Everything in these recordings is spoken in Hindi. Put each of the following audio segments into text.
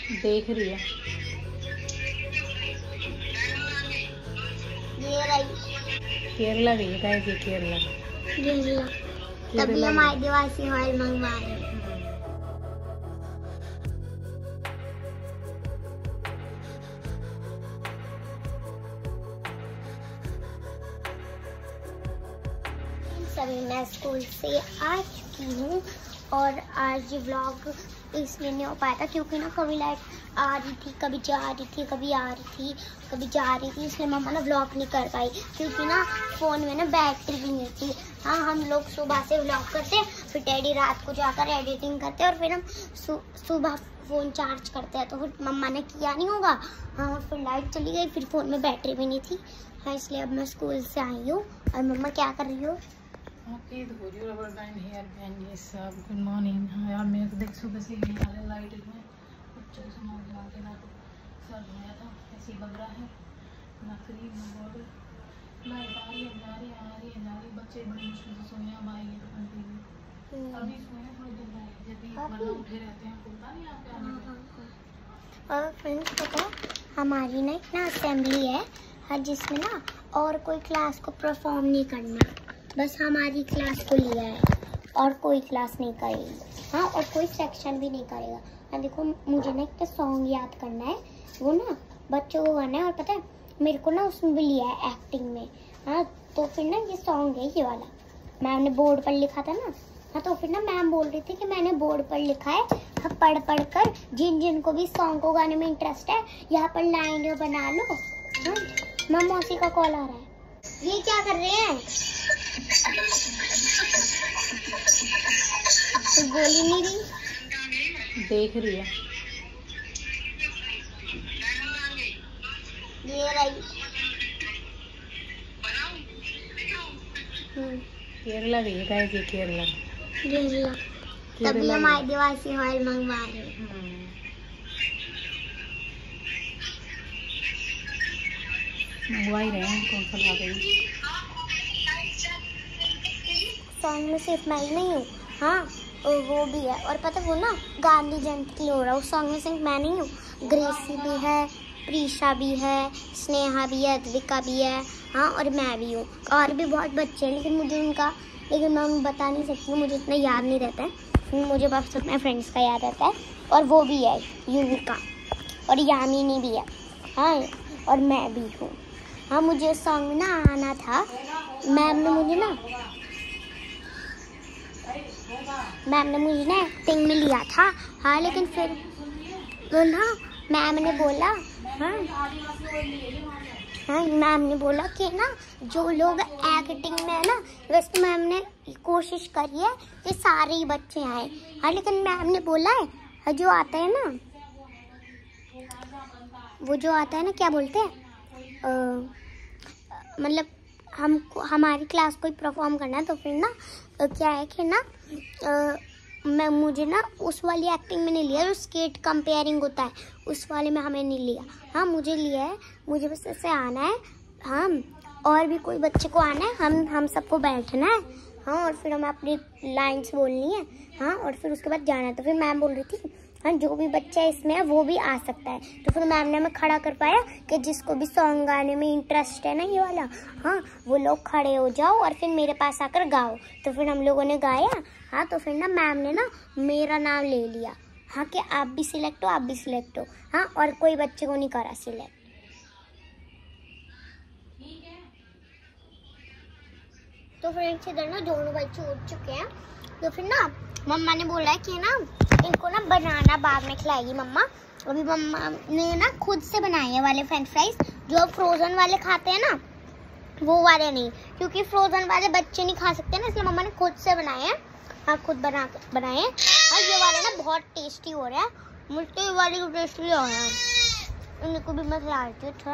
देख रही है। ये रही केरला गई है गाइस, ये केरला। तभी हम आदिवासी हॉल मंगवा रहे हैं। सभी मैं स्कूल से आ चुकी हूँ और आज व्लॉग इसलिए नहीं हो पाया था क्योंकि ना कभी लाइट आ रही थी, कभी जा रही थी, कभी आ रही थी, कभी जा रही थी, इसलिए मम्मा ना व्लॉग नहीं कर पाई क्योंकि ना फ़ोन में ना बैटरी भी नहीं थी। हाँ, हम लोग सुबह से व्लॉग करते, फिर डैडी रात को जाकर एडिटिंग करते और फिर हम सुबह फ़ोन चार्ज करते हैं, तो फिर मम्मा ने किया नहीं होगा। हाँ, फिर लाइट चली गई, फिर फ़ोन में बैटरी भी नहीं थी। हाँ, इसलिए अब मैं स्कूल से आई हूँ। और मम्मा क्या कर रही हो? रबर बैंड, हेयर बैंड, ये सब। Good morning. हाँ यार, मेरे को देख सुबह से ये वाले लाइट में बच्चों को सामान ला के ना तो सर धोया था, ऐसे ही बग रहा है ना, क्रीम ना बॉर्डर। लाइट आ रही है, जा रही है, आ रही है, जा रही है। बच्चे बड़ी मुश्किल से सोए, अब आएंगे तो कंटिन्यू। अभी सोए थोड़ी देर में, जब भी वरना उठे रहते हैं, पता नहीं आपके आने का। और फ्रेंड्स पता है, हमारी ना एक ना असेंबली है जिसमें ना और कोई क्लास को परफॉर्म नहीं करना, बस हमारी क्लास को लिया है और कोई क्लास नहीं करेगी। हाँ, और कोई सेक्शन भी नहीं करेगा। हाँ देखो, मुझे ना एक सॉन्ग याद करना है, वो ना बच्चों को गाना है। और पता है मेरे को ना उसमें भी लिया है एक्टिंग में। हाँ, तो फिर ना ये सॉन्ग है ये वाला, मैम ने बोर्ड पर लिखा था ना। हाँ, तो फिर ना मैम बोल रही थी कि मैंने बोर्ड पर लिखा है, हाँ, पढ़ कर जिन को भी सॉन्ग को गाने में इंटरेस्ट है यहाँ पर लाइन बना लो। हाँ, मैम मौसी का कॉल आ रहा है। ये क्या कर रहे हैं? तो गोली नहीं रही, देख रही है। ये रही केरला गई है गाइस, ये केरला। तभी हम आदिवासी हॉल मंगवा रहे हैं। मंगवा ही रहे हैं, कौन सा ला गई। सॉन्ग में सिर्फ मैं ही नहीं हूँ, हाँ, और वो भी है। और पता वो ना गांधी जयंती के लिए हो रहा है, उस सॉन्ग में सिर्फ मैं नहीं हूँ, ग्रेसी भी है, प्रीशा भी है, स्नेहा भी है, अद्विका भी है, हाँ, और मैं भी हूँ। और भी बहुत बच्चे हैं, लेकिन मैं बता नहीं सकती हूँ, मुझे इतना याद नहीं रहता है। मुझे बस अपने फ्रेंड्स का याद रहता है। और वो भी है युविका और यामिनी भी है, हाँ, और मैं भी हूँ। हाँ, मुझे उस सॉन्ग में ना आना था, मैम ने मुझे ना एक्टिंग में लिया था। हाँ, लेकिन फिर तो ना मैम ने बोला, हाँ, मैम ने बोला कि ना जो लोग एक्टिंग में है ना, वैसे मैम ने कोशिश करी है कि सारे ही बच्चे आए। हाँ, लेकिन मैम ने बोला है जो आता है ना, वो जो आता है ना, क्या बोलते हैं, मतलब हमारी क्लास को परफॉर्म करना है, तो फिर ना क्या है कि ना मुझे ना उस वाली एक्टिंग में नहीं लिया जो स्केट कंपेयरिंग होता है, उस वाले में हमें नहीं लिया। हाँ, मुझे लिया है, मुझे बस ऐसे आना है। हाँ, और भी कोई बच्चे को आना है, हम सबको बैठना है। हाँ, और फिर हमें अपनी लाइन्स बोलनी है। हाँ, और फिर उसके बाद जाना है। तो फिर मैम बोल रही थी, हाँ, जो भी बच्चा इसमें है वो भी आ सकता है। तो फिर मैम ने हमें खड़ा कर पाया कि जिसको भी सॉन्ग गाने में इंटरेस्ट है ना, ये वाला, हाँ, वो लोग खड़े हो जाओ और फिर मेरे पास आकर गाओ। तो फिर हम लोगों ने गाया। हाँ, तो फिर ना मैम ने ना मेरा नाम ले लिया, हाँ, कि आप भी सिलेक्ट हो, आप भी सिलेक्ट हो। हाँ, और कोई बच्चे को नहीं करा सिलेक्ट। तो फ्रेंड्स इधर ना दोनों बच्चे उठ चुके हैं। तो फिर ना मम्मा ने बोला है कि ना इनको ना बनाना बाद में खिलाएगी मम्मा। अभी मम्मा ने ना खुद से बनाए हैं वाले फ्रेंच फ्राइज, जो फ्रोजन वाले खाते हैं ना, वो वाले नहीं, क्योंकि फ्रोजन वाले बच्चे नहीं खा सकते ना, इसलिए मम्मा ने खुद से बनाए हैं। हाँ, खुद बनाए हैं। और ये वाले ना बहुत टेस्टी हो रहे हैं, मुझे ये वाले टेस्टी हो रहे हैं। इनको भी मैं खिला रही हूँ थोड़ा,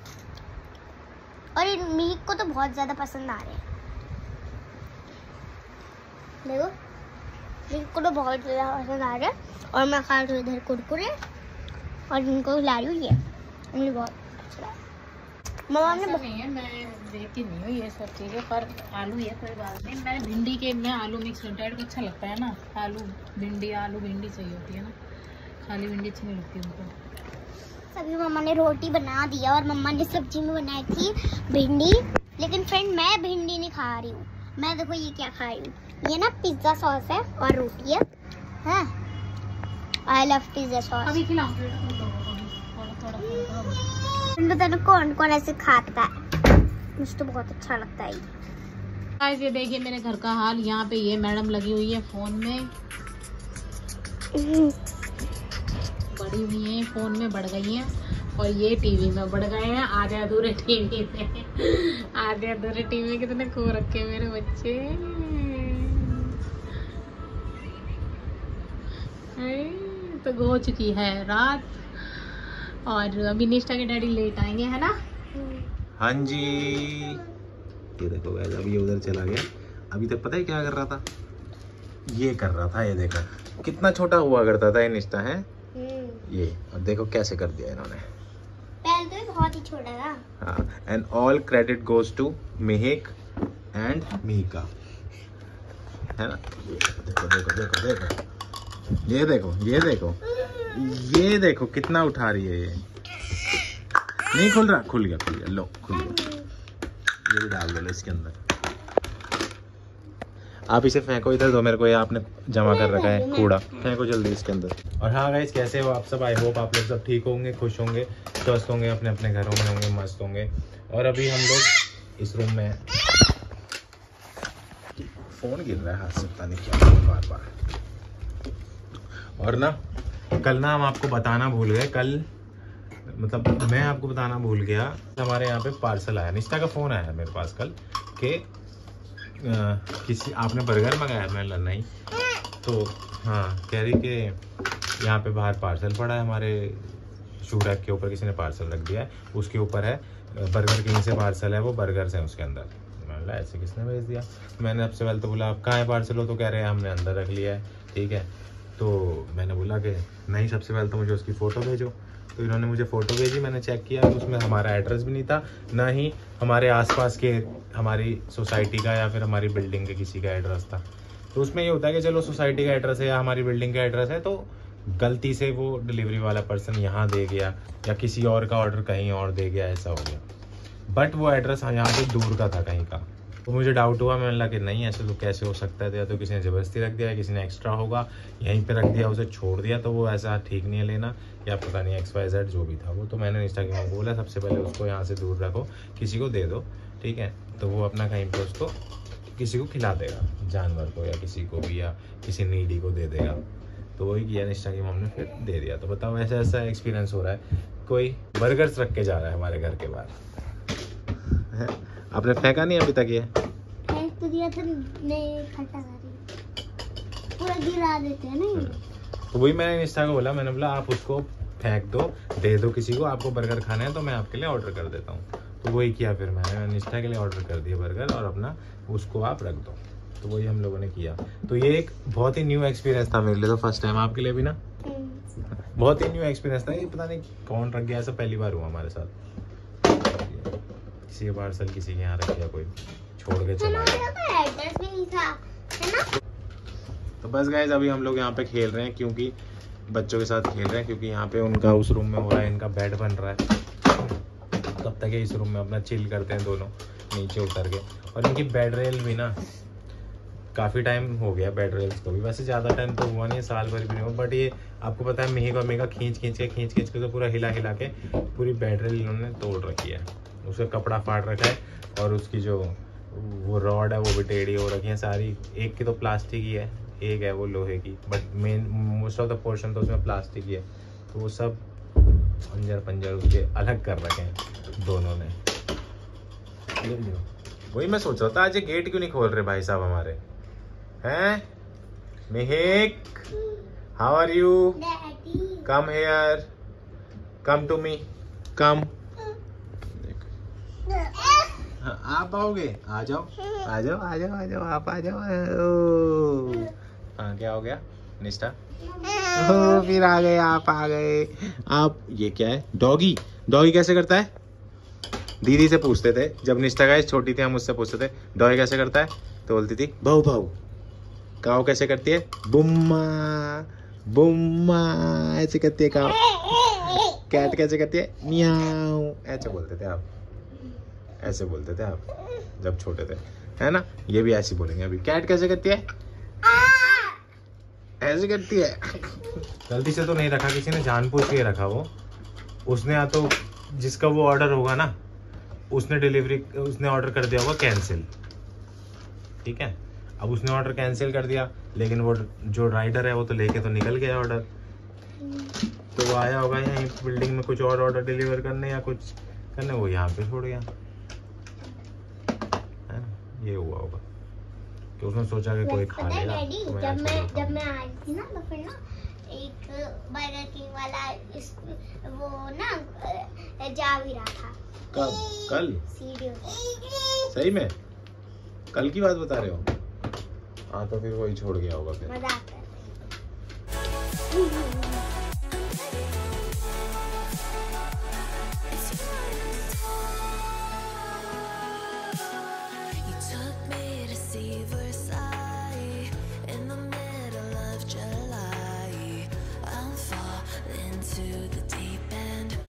और इन मीट को तो बहुत ज़्यादा पसंद आ रहे हैं। देखो, इनको तो बहुत ज़्यादा पसंद आ रहा है। और मैं खा रही हूँ इधर कुरकुरे, और इनको खिला रही हूँ ये, मुझे बहुत अच्छा लगा। मम्मा ने नहीं है, मैं देखती नहीं हूँ ये सब चीज़ें, पर आलू है कोई बात नहीं। मैं भिंडी के में आलू मिक्स डैड को अच्छा लगता है ना, आलू भिंडी चाहिए होती है ना, खाली भिंडी अच्छी नहीं लगती उनको। अभी मम्मा ने रोटी बना दिया और मम्मा ने सब्जी में बनाई थी भिंडी। लेकिन फ्रेंड मैं भिंडी नहीं खा रही हूँ। मैं देखो ये क्या खा रही हूँ, ये ना पिज्जा सॉस है और रोटी है। I love pizza sauce. अभी खिलाऊं थोड़ा कौन कौन ऐसे खाता है, मुझे तो बहुत अच्छा लगता है। गाइस ये देखिए मेरे घर का हाल। यहाँ पे ये मैडम लगी हुई है फोन में, बड़ी हुई है फोन में, बढ़ गई है। और ये टीवी में बढ़ गए हैं, आधे अधूरे टीवी में। आधे अधूरे टीवी में कितने खो रखे मेरे बच्चे। तो हो चुकी है रात और अभी निष्ठा के डैडी लेट आएंगे, है ना? हाँ जी, ये देखो गाइस अभी ये उधर चला गया। अभी तक पता है क्या कर रहा था? ये कर रहा था, ये देखो कितना छोटा हुआ करता था ये निष्ठा है ये, और देखो कैसे कर दिया इन्होंने। पहले तो बहुत ही छोटा था। हाँ, and all credit goes to Mihik and Mika, है ना? देखो देखो देखो देखो, ये देखो ये देखो ये देखो कितना उठा रही है ये। नहीं खुल रहा, खुल गया लो खुल गया। ये भी डाल दो इसके अंदर। आप इसे फेंको इधर दो मेरे को, ये आपने जमा कर रखा है कूड़ा, फेंको जल्दी इसके अंदर। और हाँ गाइस कैसे हो आप सब? आई होप आप लोग सब ठीक होंगे, खुश होंगे, स्वस्थ होंगे, अपने अपने घरों में होंगे, मस्त होंगे। और अभी हम लोग इस रूम में, फोन गिर रहा है हाथ से, पता नहीं क्या बार बार। और ना कल ना हम आपको बताना भूल गए, कल मतलब मैं आपको बताना भूल गया, हमारे यहाँ पे पार्सल आया, निष्ठा का फोन आया मेरे पास कल कि किसी आपने बर्गर मंगाया। मैं नहीं, तो हाँ कह रही कि यहाँ पे बाहर पार्सल पड़ा है, हमारे शू रैक के ऊपर किसी ने पार्सल रख दिया है, उसके ऊपर है बर्गर किंग से पार्सल है, वो बर्गर्स हैं उसके अंदर। मैंने बोला ऐसे किसने भेज दिया? मैंने सबसे पहले तो बोला आप कहाँ है पार्सल हो, तो कह रहे हैं हमने अंदर रख लिया है। ठीक है, तो मैंने बोला कि नहीं, सबसे पहले तो मुझे उसकी फ़ोटो भेजो। तो इन्होंने मुझे फ़ोटो भेजी, मैंने चेक किया तो उसमें हमारा एड्रेस भी नहीं था, ना ही हमारे आसपास के हमारी सोसाइटी का या फिर हमारी बिल्डिंग के किसी का एड्रेस था। तो उसमें ये होता है कि चलो सोसाइटी का एड्रेस है या हमारी बिल्डिंग का एड्रेस है, तो गलती से वो डिलीवरी वाला पर्सन यहाँ दे गया या किसी और का ऑर्डर कहीं और दे गया, ऐसा हो गया। बट वो एड्रेस यहाँ पे दूर का था कहीं का, तो मुझे डाउट हुआ। मैंने लगा कि नहीं ऐसे तो कैसे हो सकता है, या तो किसी ने ज़बरदस्ती रख दिया, किसी ने एक्स्ट्रा होगा यहीं पे रख दिया, उसे छोड़ दिया, तो वो ऐसा ठीक नहीं है लेना, या पता नहीं XYZ जो भी था वो। तो मैंने इंस्टा के को बोला सबसे पहले उसको यहाँ से दूर रखो, किसी को दे दो, ठीक है? तो वो अपना कहीं पर उसको किसी को खिला देगा, जानवर को या किसी को भी, या किसी नीडी को दे देगा। तो वही किया इंस्टा की मम ने, फिर दे दिया। तो बताओ ऐसा ऐसा एक्सपीरियंस हो रहा है, कोई बर्गर्स रख के जा रहा है हमारे घर के बाहर। आपने फेंका नहीं अभी तक? ये फेंक तो दिया था, नहीं फटा पूरा गिरा देते हैं ना। तो वही मैंने इंस्टा को बोला, मैंने बोला आप उसको फेंक दो, दे दो किसी को, आपको बर्गर खाना है तो मैं आपके लिए ऑर्डर कर देता हूँ। तो वही किया, फिर मैंने इंस्टा के लिए ऑर्डर कर दिया बर्गर, और अपना उसको आप रख दो। तो वही हम लोगों ने किया। तो ये एक बहुत ही न्यू एक्सपीरियंस था मेरे लिए, तो फर्स्ट टाइम, आपके लिए भी ना बहुत ही न्यू एक्सपीरियंस था। ये पता नहीं कौन रख गया, ऐसा पहली बार हुआ हमारे साथ। किसी के पार्सल किसी के यहाँ रख दिया, कोई छोड़ के चला गया। एड्रेस भी नहीं था, है ना? तो बस गाइस अभी हम लोग यहाँ पे खेल रहे हैं, क्योंकि बच्चों के साथ खेल रहे हैं, क्योंकि यहाँ पे उनका उस रूम में हो रहा है, इनका बेड बन रहा है। तब तक इस रूम में अपना चिल करते हैं दोनों नीचे उतर के। और इनकी बेड रेल भी ना काफ़ी टाइम हो गया बेड रेल्स को भी, वैसे ज़्यादा टाइम तो हुआ नहीं है, साल भर भी नहीं हुआ, बट ये आपको पता है मिहिक और मेघा खींच खींच के तो पूरा हिला के पूरी बेड रेल इन्होंने तोड़ रखी है। उसका कपड़ा फाड़ रखा है, और उसकी जो वो रॉड है वो भी टेढ़ी हो रखी है सारी। एक की तो प्लास्टिक ही है, एक है वो लोहे की, but main most of the portion तो उसमें प्लास्टिक ही है। तो वो सब पंजर उसके अलग कर रखे हैं दोनों ने। वही मैं सोच रहा था आज ये गेट क्यों नहीं खोल रहे भाई साहब हमारे हैं? Mihik, how are you? Come here, come to me, come. हाँ, आप आओगे? आ जाओ आप आ जाओ। हाँ क्या हो गया निष्ठा? फिर आ गए आप। ये क्या है? डॉगी कैसे करता है? दीदी से पूछते थे जब निष्ठा गाइस छोटी थी, हम उससे पूछते थे डॉगी कैसे करता है, तो बोलती थी भाऊ। काऊ कैसे करती है? बुम्मा। बुम्मा ऐसे करती है काऊ। कैट कैसे करती है? मियाऊ। ऐसे बोलते थे आप, ऐसे बोलते थे आप जब छोटे थे, है ना? ये भी ऐसे बोलेंगे अभी। कैट कैसे करती है? ऐसे करती है। गलती से तो नहीं रखा, किसी ने जानबूझ के रखा वो। उसने या तो जिसका वो ऑर्डर होगा ना, उसने ऑर्डर कर दिया होगा कैंसिल, ठीक है? अब उसने ऑर्डर कैंसिल कर दिया, लेकिन वो जो राइडर है वो तो लेके तो निकल गया ऑर्डर। तो वो आया होगा यहाँ बिल्डिंग में कुछ और ऑर्डर डिलीवर करने या कुछ करने, वो यहाँ पे छोड़ गया, है ना? ये हुआ होगा कि उसने सोचा कि कोई खा लेगा। तो जब मैं आई थी ना तो फिर ना एक बर्गर किंग वाला वो ना जा भी रहा था। कल सही में? कल की बात बता रहे हो? हाँ, तो फिर वही छोड़ गया होगा फिर। मजाक कर रही हूँ।